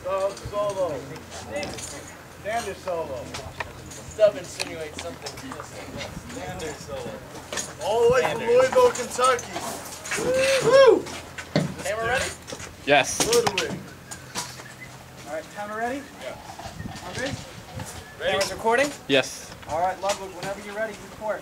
Solo. Standard solo. Stub insinuates something. Standard solo. All the way from Louisville, Kentucky. Woo! Camera ready? Yes. Ludwig. All right, camera ready? Yeah. Hungry? Ready? Camera's recording? Yes. All right, Ludwig, whenever you're ready, report.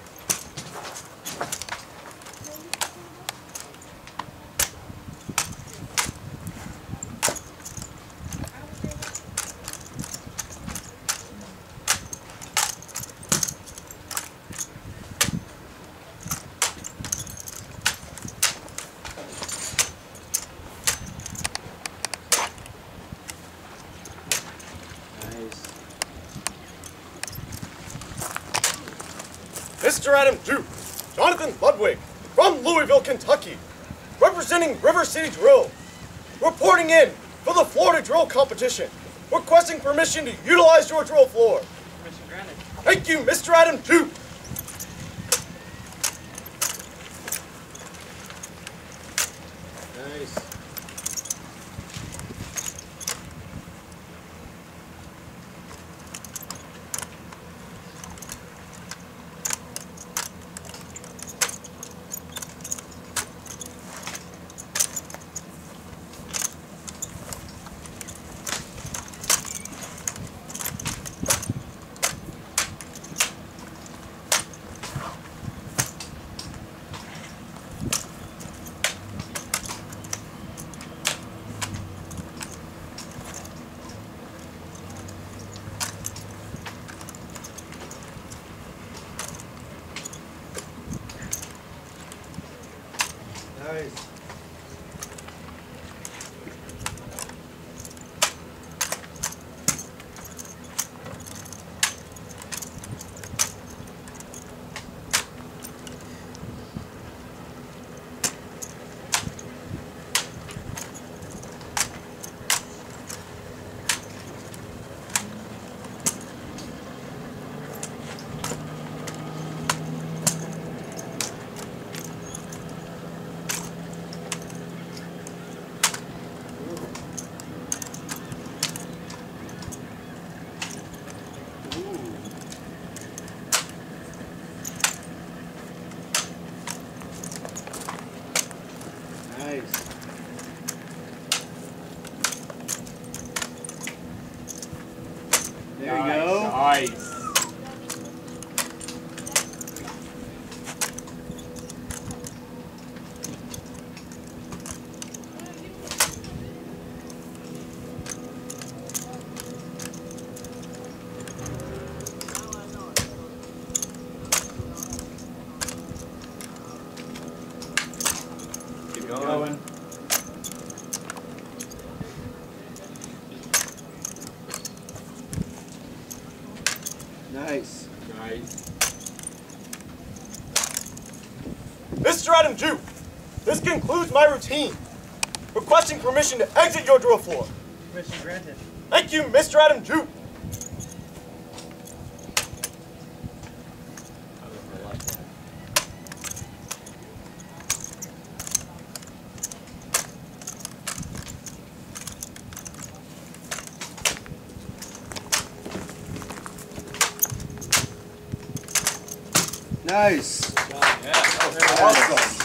Mr. Adam Duke, Jonathan Ludwig, from Louisville, Kentucky, representing River City Drill, reporting in for the Florida Drill Competition, requesting permission to utilize your drill floor. Permission granted. Thank you, Mr. Adam Duke. Nice. Nice. Nice. There you go. Nice. Keep going. Nice. Nice. Mr. Adam Duke, this concludes my routine, requesting permission to exit your drill floor. Permission granted. Thank you, Mr. Adam Duke. Nice. Yeah. Awesome.